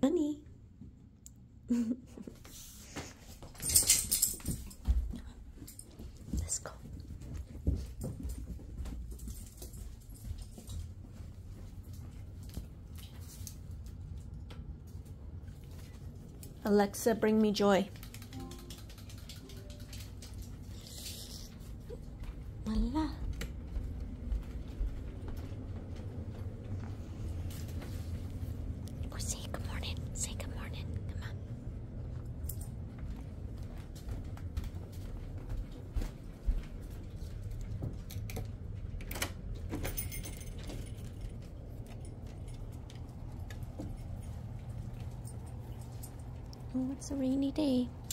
Honey. Let's go. Alexa, bring me joy. Voila. Or say good morning. Say good morning. Come on. Oh, it's a rainy day.